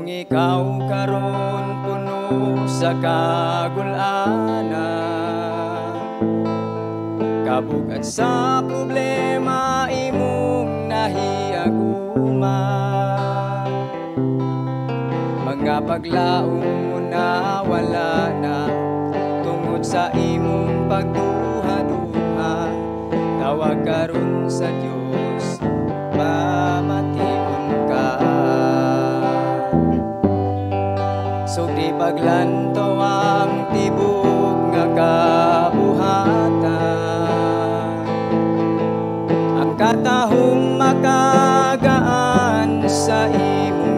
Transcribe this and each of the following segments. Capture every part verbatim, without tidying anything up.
Kung ikaw karon puno sa kagulanan, kabugat sa problema imong nahiaguman, mga paglaong mo na wala na tungod sa imong pagduha-duha, tawag karon sa Dios, pamation ka. So di paglantaw ang tibok nga kabuhatan, ang katahong makagaan sa imong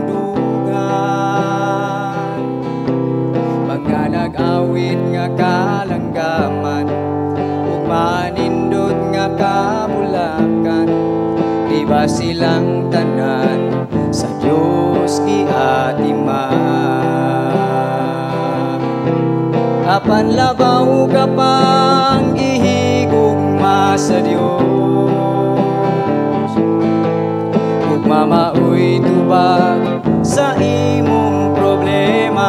dugan, mga nag-awit nga kalanggaman ug manindot nga kamulakan, di ba silang tanan sa Dios giatiman. Apan labaw ka pang ihigugma sa Dios, ugma maoy tubag sa imong problema.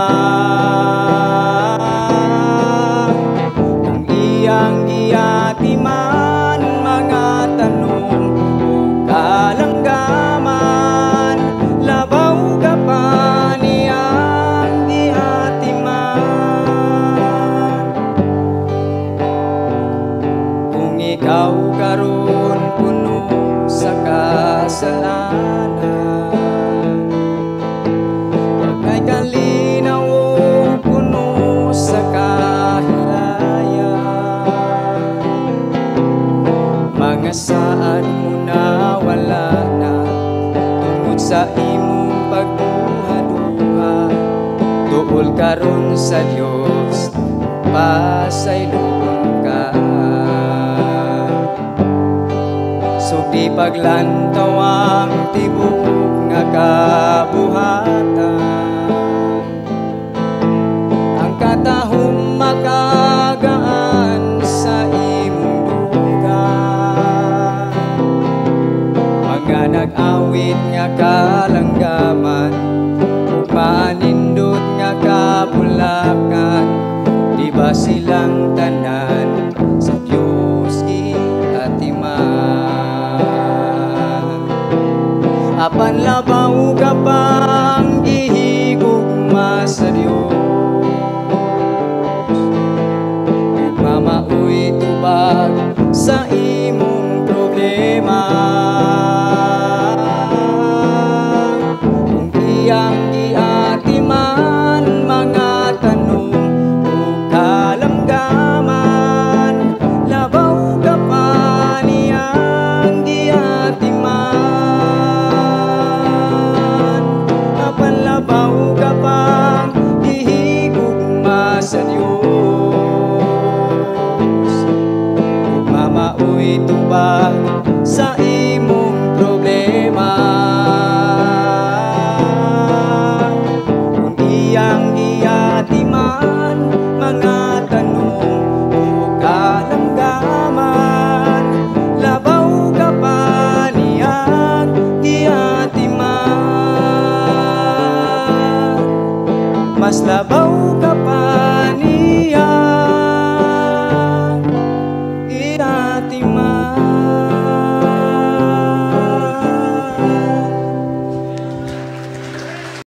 Kung iyang giatiman mga tanong o kalanggaman, labaw ka pa niyang giatiman. Kung ikaw karon puno sa kasalanan, wag may kalinaw o puno sa kahilayan, mga saan mo na wala na tungod sa imong pagduha-duha, tuol karon sa Dios, pasayloon ka. So di paglantaw ang tibok nga kabuhatan, ang katahong makagaan sa imong dugan, mga nag-awit nga kalanggaman ug manindot nga kabulakan, di ba silang tanan sa Dios giatiman. Apan labaw ka pang ihigugma sa Dios, ugma maoy tubag sa imong problema. Kung iyang giatiman mga tanong o kalanggaman, labaw ka pa niyang giatiman. Apan labaw ka pang ihigugma sa Dios, ugma maoy tubag sa imong problema. Kung iyang giatiman mga tanong o kalanggaman, labaw ka pa niyang giatiman, mas labaw ka pa niyang giatiman.